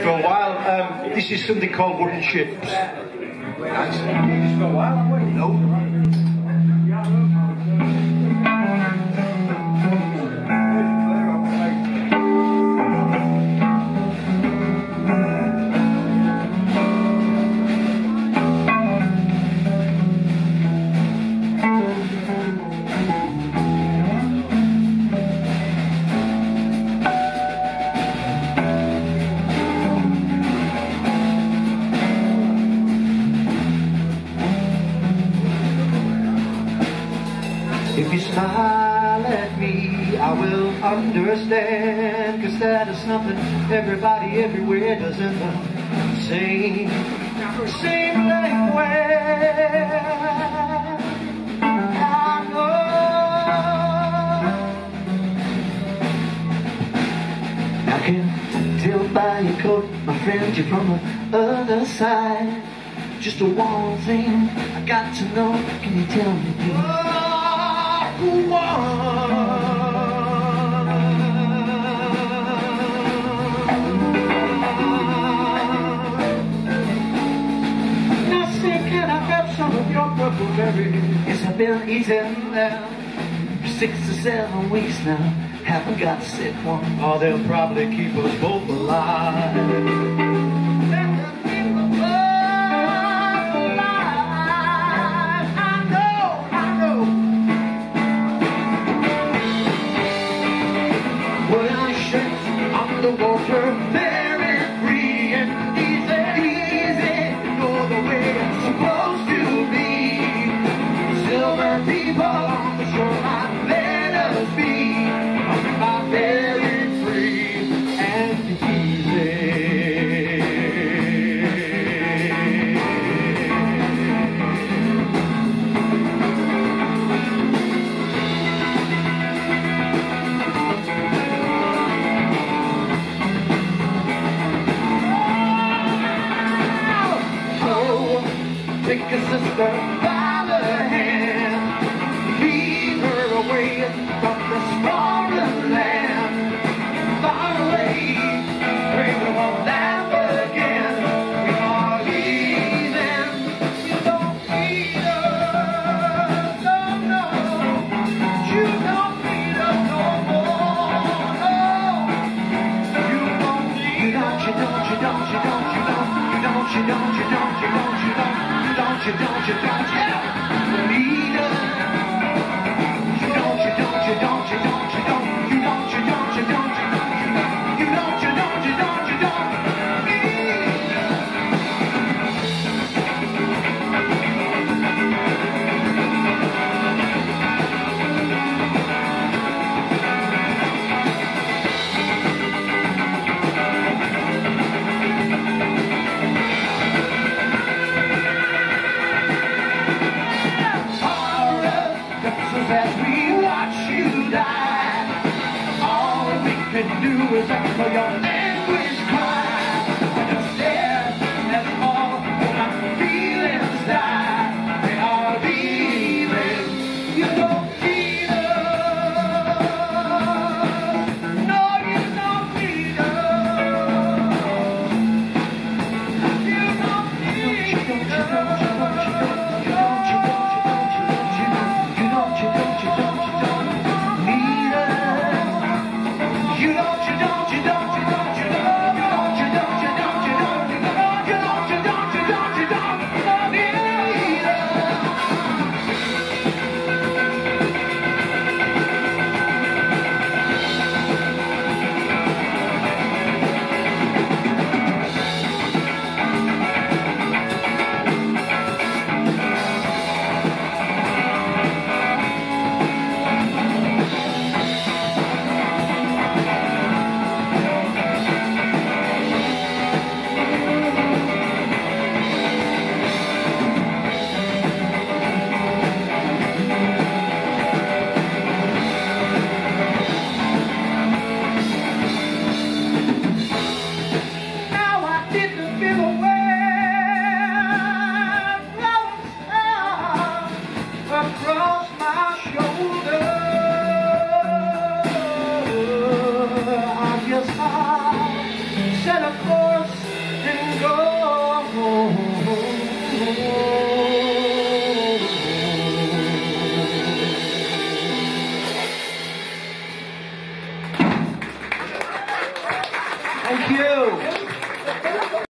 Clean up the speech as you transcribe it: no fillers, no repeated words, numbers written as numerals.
for a while. This is something called Wooden Ships. Nice. This for a while, haven't we? No. If you smile at me, I will understand, 'cause that is something everybody everywhere does in the same language. I know. I can tell by your coat, my friend, you're from the other side. Just one thing I got to know, can you tell me? Can I have some of your purple berries? Yes, I've been eating them for 6 or 7 weeks now. Haven't got to sit one. Oh, they'll probably keep us both alive. Underwater, very free and easy, know the way it's supposed to be. Silver people on the shoreline, let us be. Very free and easy. Take a sister by the hand, lead her away from this foreign land. Far away, pray we won't laugh again. We are leaving, you don't need us, no, no. You don't need us no more, no. You don't need us. You don't need us. horse and go. Thank you.